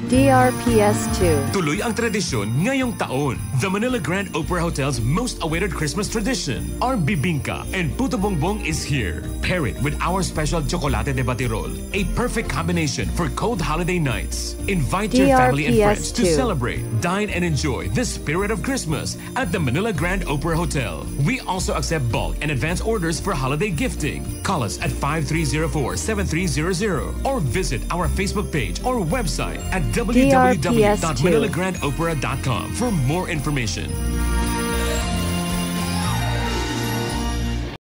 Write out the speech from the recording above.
DRPS 2. Tuloy ang tradisyon ngayong taon. The Manila Grand Opera Hotel's most awaited Christmas tradition, our bibingka and puto bongbong is here. Pair it with our special chocolate de batirol, a perfect combination for cold holiday nights. Invite your family and friends to celebrate, dine and enjoy the spirit of Christmas at the Manila Grand Opera Hotel. We also accept bulk and advance orders for holiday gifting. Call us at 5304-7300 or visit our Facebook page or website at www.manilagranopera.com for more information.